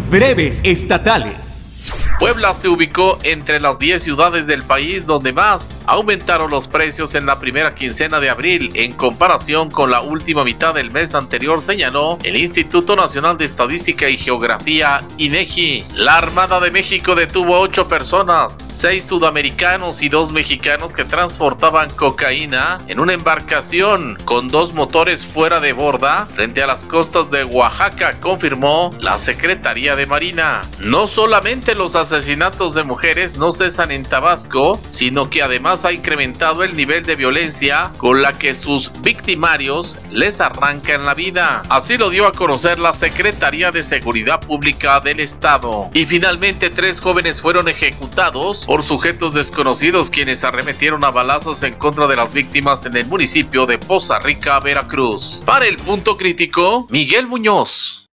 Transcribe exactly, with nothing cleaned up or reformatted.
Breves estatales. Puebla se ubicó entre las diez ciudades del país donde más aumentaron los precios en la primera quincena de abril en comparación con la última mitad del mes anterior, señaló el Instituto Nacional de Estadística y Geografía, INEGI. La Armada de México detuvo a ocho personas, seis sudamericanos y dos mexicanos que transportaban cocaína en una embarcación con dos motores fuera de borda frente a las costas de Oaxaca, confirmó la Secretaría de Marina. No solamente los asesinatos de mujeres no cesan en Tabasco, sino que además ha incrementado el nivel de violencia con la que sus victimarios les arrancan la vida. Así lo dio a conocer la Secretaría de Seguridad Pública del Estado. Y finalmente tres jóvenes fueron ejecutados por sujetos desconocidos quienes arremetieron a balazos en contra de las víctimas en el municipio de Poza Rica, Veracruz. Para el Punto Crítico, Miguel Muñoz.